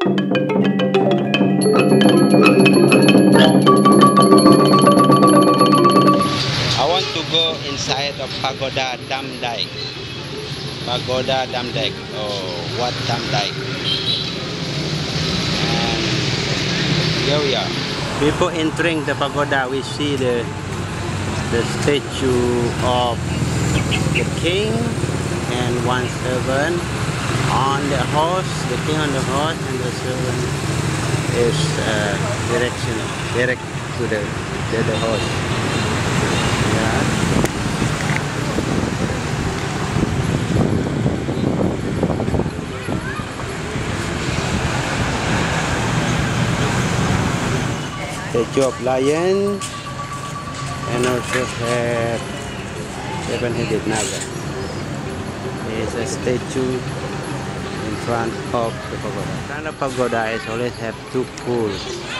I want to go inside of Pagoda Dam Dike. Pagoda Dam Dike. Oh, what Dam Dike? And here we are. Before entering the pagoda, we see the statue of the king and one servant on the horse. The king on the horse and the servant is direct to the horse. Yeah. Statue of lion, and also have seven-headed naga. There is a statue in front of the pagoda. In front of the pagoda is always have two pools.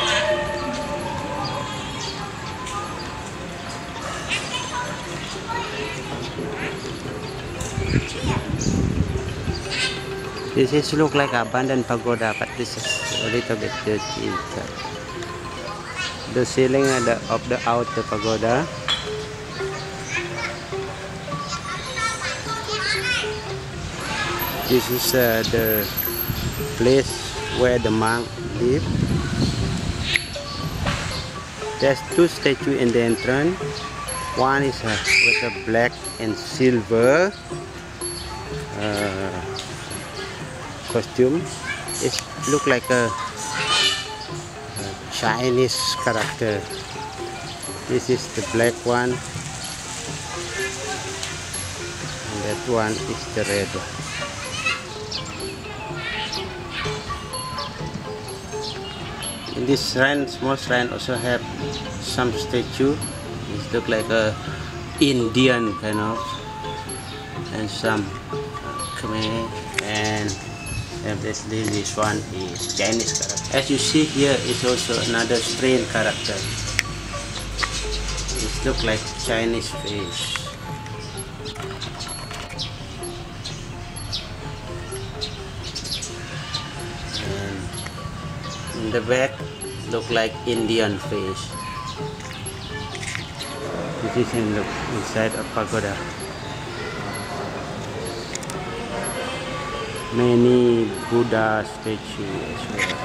This is look like abandoned pagoda, but this is a little bit dirty inside. The ceiling of the outer pagoda. This is the place where the monk live. There's two statues in the entrance. One is with a black and silver costume. It looks like a Chinese character. This is the black one, and that one is the red. In this shrine, small shrine, also have some statue. It looks like a Indian kind of, and some Khmer, and obviously this one is Chinese character. As you see here is also another strange character. It looks like Chinese face. And in the back look like Indian face. This is inside a pagoda. Many Buddha statues as well.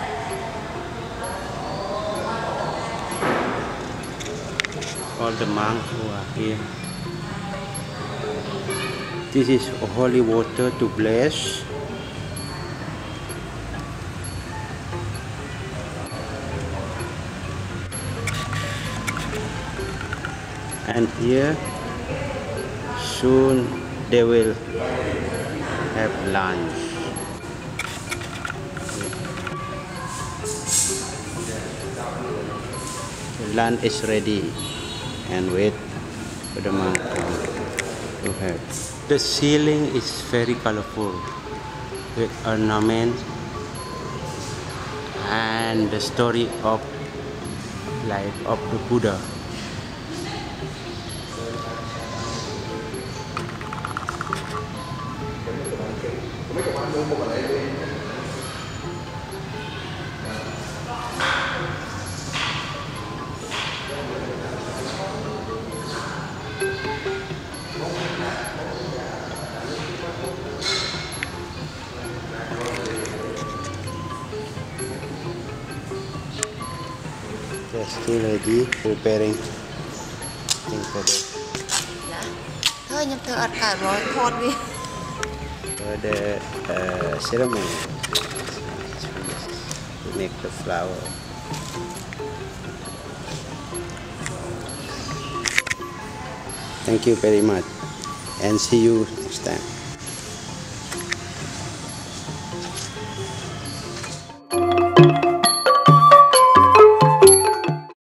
All the monks who are here. This is holy water to bless. And here soon they will have lunch. The lunch is ready and wait for the monk to have. The ceiling is very colorful with ornament and the story of life of the Buddha. They're still ready, preparing for the ceremony to make the flower. Thank you very much and see you next time.